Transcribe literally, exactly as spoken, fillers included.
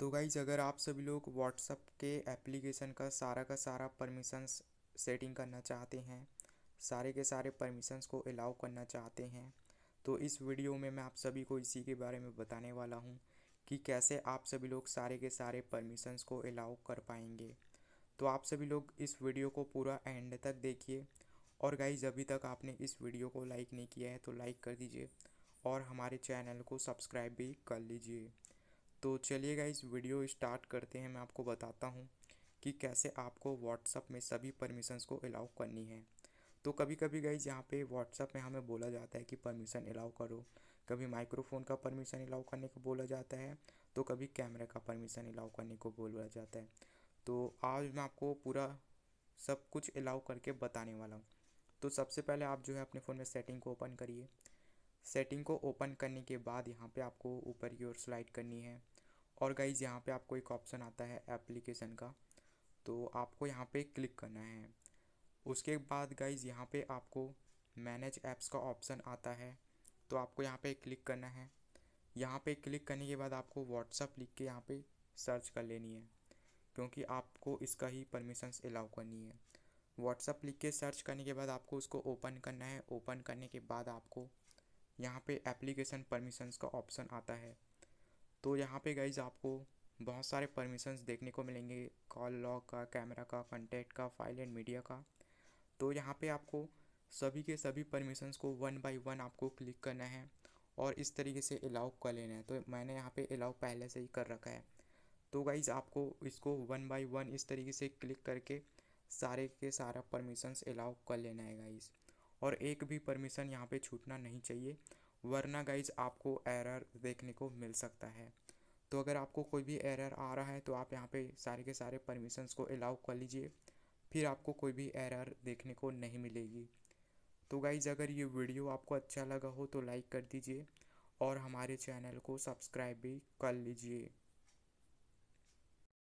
तो गाइज अगर आप सभी लोग व्हाट्सअप के एप्लीकेशन का सारा का सारा परमिशंस सेटिंग करना चाहते हैं, सारे के सारे परमिशंस को अलाउ करना चाहते हैं, तो इस वीडियो में मैं आप सभी को इसी के बारे में बताने वाला हूं कि कैसे आप सभी लोग सारे के सारे परमिशंस को अलाउ कर पाएंगे। तो आप सभी लोग इस वीडियो को पूरा एंड तक देखिए। और गाइज अभी तक आपने इस वीडियो को लाइक नहीं किया है तो लाइक कर दीजिए और हमारे चैनल को सब्सक्राइब भी कर लीजिए। तो चलिए गाइस वीडियो स्टार्ट करते हैं। मैं आपको बताता हूँ कि कैसे आपको व्हाट्सअप में सभी परमिशंस को अलाउ करनी है। तो कभी कभी गाइस यहाँ पे व्हाट्सअप में हमें बोला जाता है कि परमिशन अलाउ करो, कभी माइक्रोफोन का परमिशन अलाउ करने को बोला जाता है, तो कभी कैमरे का परमिशन अलाउ करने को बोला जाता है। तो आज मैं आपको पूरा सब कुछ अलाउ करके बताने वाला हूँ। तो सबसे पहले आप जो है अपने फ़ोन में सेटिंग को ओपन करिए। सेटिंग को ओपन करने के बाद यहाँ पे आपको ऊपर की ओर स्लाइड करनी है और गाइज यहाँ पे आपको एक ऑप्शन आता है एप्लीकेशन का, तो आपको यहाँ पे क्लिक करना है। उसके बाद गाइज यहाँ पे आपको मैनेज ऐप्स का ऑप्शन आता है, तो आपको यहाँ पे क्लिक करना है। यहाँ पे क्लिक करने के बाद आपको व्हाट्सअप लिख के यहाँ पे सर्च कर लेनी है, क्योंकि आपको इसका ही परमिशंस अलाउ करनी है। व्हाट्सअप लिख के सर्च करने के बाद आपको उसको ओपन करना है। ओपन करने के बाद आपको यहाँ पे एप्लीकेशन परमिशंस का ऑप्शन आता है, तो यहाँ पे गाइज आपको बहुत सारे परमिशंस देखने को मिलेंगे, कॉल लॉग का, कैमरा का, कंटेंट का, फाइल एंड मीडिया का। तो यहाँ पे आपको सभी के सभी परमिशंस को वन बाय वन आपको क्लिक करना है और इस तरीके से अलाउ कर लेना है। तो मैंने यहाँ पे अलाउ पहले से ही कर रखा है। तो गाइज आपको इसको वन बाय वन इस तरीके से क्लिक करके सारे के सारा परमिशंस अलाउ कर लेना है गाइज। और एक भी परमिशन यहाँ पे छूटना नहीं चाहिए, वरना गाइज आपको एरर देखने को मिल सकता है। तो अगर आपको कोई भी एरर आ रहा है तो आप यहाँ पे सारे के सारे परमिशंस को अलाउ कर लीजिए, फिर आपको कोई भी एरर देखने को नहीं मिलेगी। तो गाइज अगर ये वीडियो आपको अच्छा लगा हो तो लाइक कर दीजिए और हमारे चैनल को सब्सक्राइब भी कर लीजिए।